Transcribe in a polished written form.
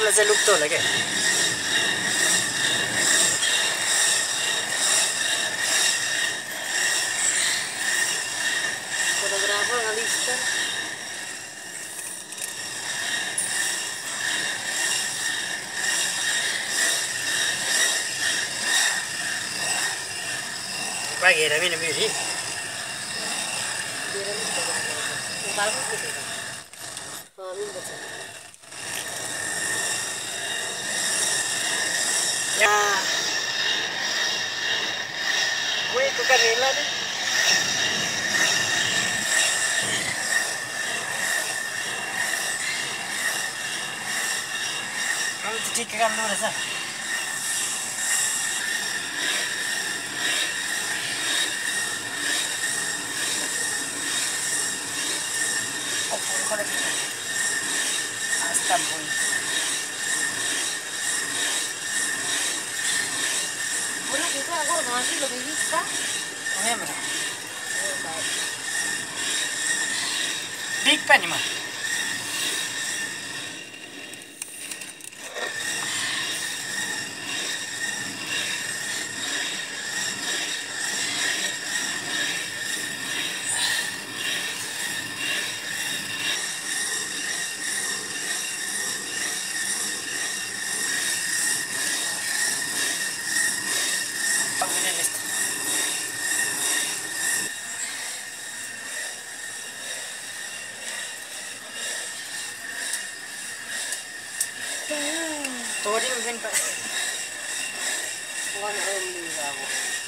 बेला चाहिँ लुप्त होला क्या fotografer realista pagi ada minum ini ya gue tukar rela deh kamu cuci kan dulu sah Astampun. Boleh kita aku ngasih lebih bisa. Oh ya mana? Big pan mah. Tori mungkin Pak. Bukan orang ini kamu.